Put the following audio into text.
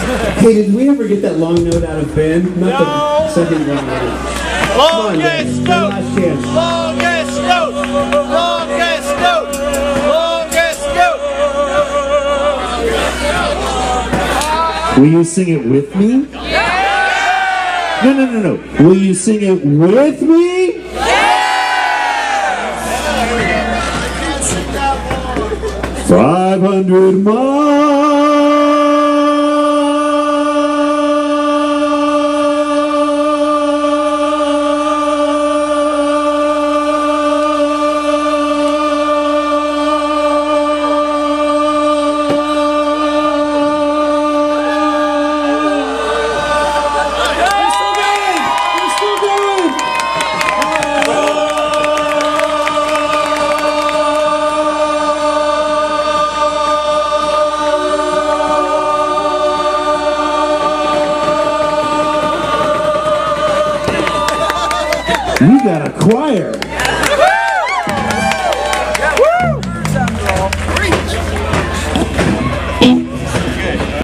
Hey, did we ever get that long note out of Ben? Not the second long note. Longest note! Last chance. Longest note! Longest note! Longest note! Will you sing it with me? Yeah! No. Will you sing it with me? Yeah! 500 miles. We got a choir.